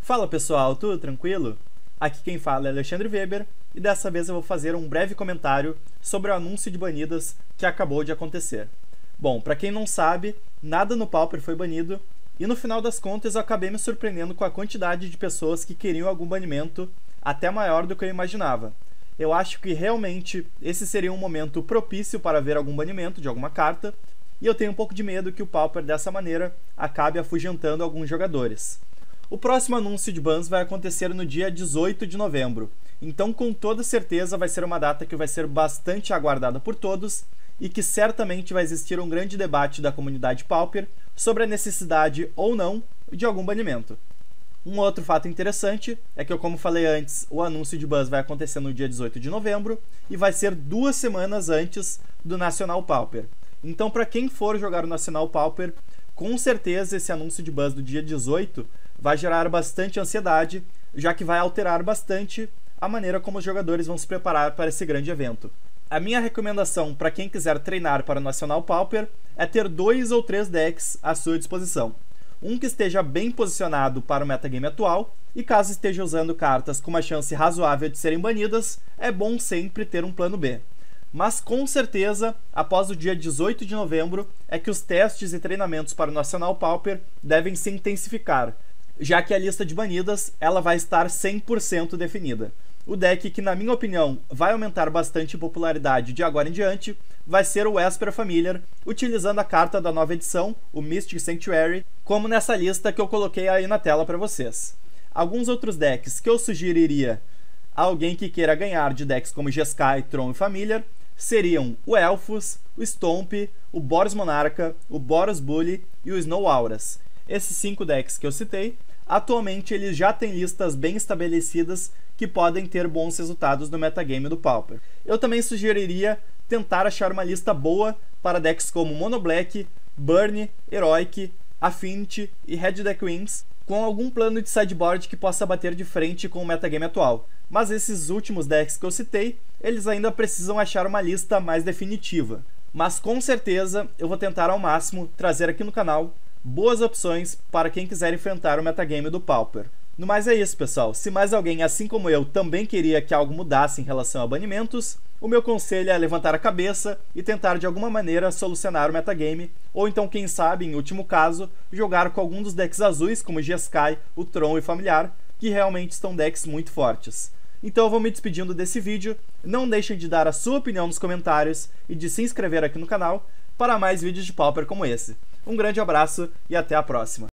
Fala pessoal, tudo tranquilo? Aqui quem fala é Alexandre Weber e dessa vez eu vou fazer um breve comentário sobre o anúncio de banidas que acabou de acontecer. Bom, para quem não sabe, nada no Pauper foi banido e no final das contas eu acabei me surpreendendo com a quantidade de pessoas que queriam algum banimento até maior do que eu imaginava. Eu acho que realmente esse seria um momento propício para ver algum banimento de alguma carta e eu tenho um pouco de medo que o Pauper dessa maneira acabe afugentando alguns jogadores. O próximo anúncio de bans vai acontecer no dia 18 de novembro, então com toda certeza vai ser uma data que vai ser bastante aguardada por todos e que certamente vai existir um grande debate da comunidade Pauper sobre a necessidade ou não de algum banimento. Um outro fato interessante é que, como falei antes, o anúncio de bans vai acontecer no dia 18 de novembro e vai ser 2 semanas antes do Nacional Pauper. Então, para quem for jogar o Nacional Pauper, com certeza esse anúncio de bans do dia 18 vai gerar bastante ansiedade, já que vai alterar bastante a maneira como os jogadores vão se preparar para esse grande evento. A minha recomendação para quem quiser treinar para o Nacional Pauper é ter 2 ou 3 decks à sua disposição. Um que esteja bem posicionado para o metagame atual, e caso esteja usando cartas com uma chance razoável de serem banidas, é bom sempre ter um plano B. Mas com certeza, após o dia 18 de novembro, é que os testes e treinamentos para o Nacional Pauper devem se intensificar, já que a lista de banidas ela vai estar 100% definida. O deck que, na minha opinião, vai aumentar bastante em popularidade de agora em diante vai ser o Esper Familiar, utilizando a carta da nova edição, o Mystic Sanctuary, como nessa lista que eu coloquei aí na tela para vocês. Alguns outros decks que eu sugeriria a alguém que queira ganhar de decks como Jeskai, Tron e Familiar seriam o Elfos, o Stomp, o Boros Monarca, o Boros Bully e o Snow Auras. Esses 5 decks que eu citei, atualmente eles já têm listas bem estabelecidas que podem ter bons resultados no metagame do Pauper. Eu também sugeriria tentar achar uma lista boa para decks como Mono Black, Burn, Heroic, Affinity e Red Deck Wings, com algum plano de sideboard que possa bater de frente com o metagame atual. Mas esses últimos decks que eu citei, eles ainda precisam achar uma lista mais definitiva. Mas com certeza eu vou tentar ao máximo trazer aqui no canal boas opções para quem quiser enfrentar o metagame do Pauper. No mais é isso, pessoal. Se mais alguém, assim como eu, também queria que algo mudasse em relação a banimentos, o meu conselho é levantar a cabeça e tentar de alguma maneira solucionar o metagame, ou então, quem sabe, em último caso, jogar com algum dos decks azuis, como Jeskai, o Tron e Familiar, que realmente estão decks muito fortes. Então eu vou me despedindo desse vídeo, não deixem de dar a sua opinião nos comentários e de se inscrever aqui no canal para mais vídeos de Pauper como esse. Um grande abraço e até a próxima!